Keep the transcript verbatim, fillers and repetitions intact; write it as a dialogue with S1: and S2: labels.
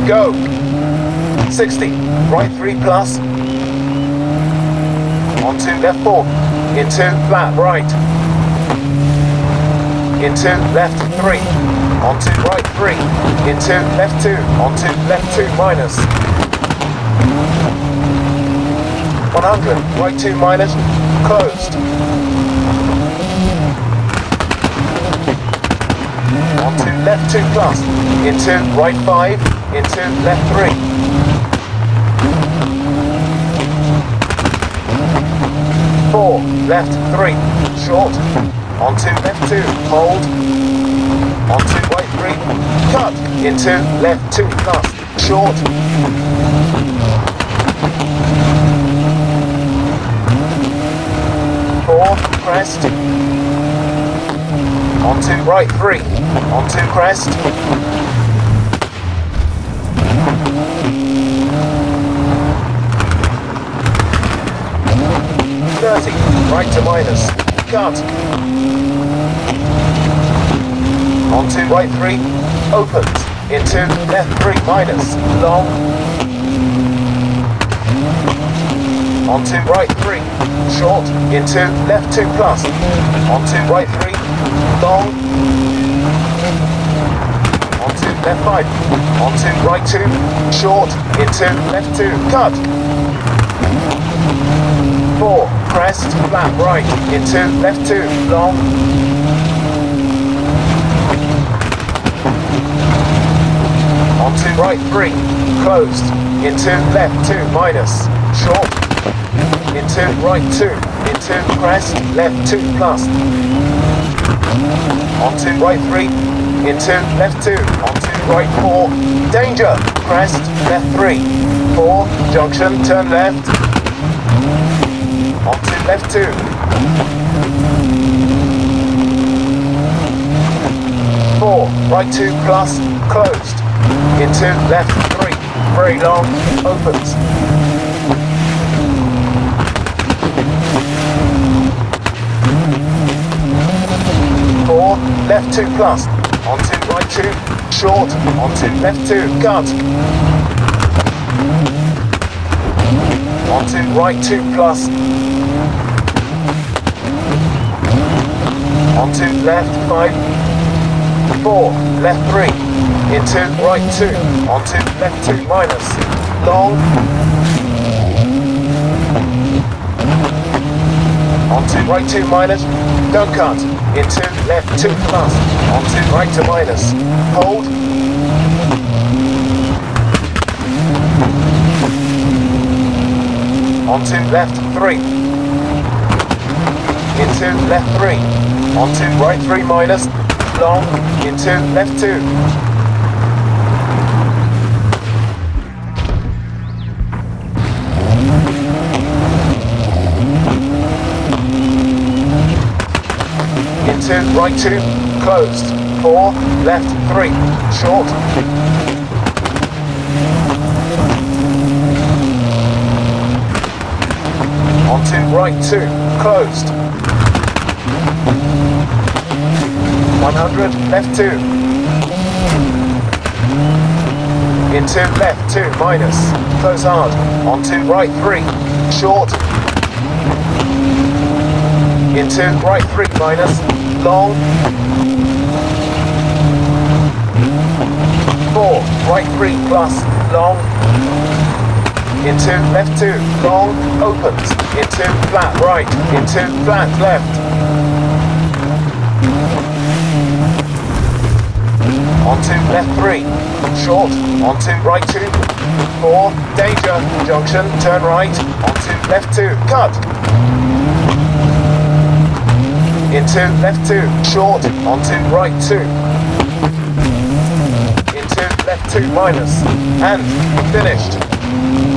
S1: go. sixty, right three plus. Onto left four, into flat right. Into left three, onto right three, into left two, onto left two minus. one hundred, right two minus, closed. Onto left two plus, into right five, into left three. Four, left three, short, onto left two, hold, onto right three, cut, into left two plus, short. Four, crest, onto right three, onto crest. thirty, right to minus, cut. Onto right three, opens, into left three minus, long. Onto right three, short, into left two plus. Onto right three, long. Onto left five, onto right two, short, into left two, cut. Four, crest, flat right, into left two, long. Onto right three, closed, into left two, minus, short. Into right two, into crest, left two, plus. Onto right three, into left two, onto right four, danger, crest, left three. Four, junction, turn left. Onto left two. Four, right two plus, closed. Into left three, very long, opens. Four, left two plus, onto right two, short, onto left two, cut. Onto right two plus. Onto left five. Four, left three. Into right two. Onto left two minus. Long. Onto right two minus. Don't cut. Into left two plus. Onto right to minus. Hold. Onto left three. Into left three. Onto right three minus. Long. Into left two. Into right two. Closed. Four. Left three. Short. Onto right two, closed. one hundred, left two. Into left two, minus. Close hard. Onto right three, short. Into right three, minus. Long. Four, right three, plus. Long. Into left two, long, opens, into flat right, into flat left. Onto left three, short, onto right two, four, danger, junction, turn right, onto left two, cut. Into left two, short, onto right two. Into left two minus, and finished.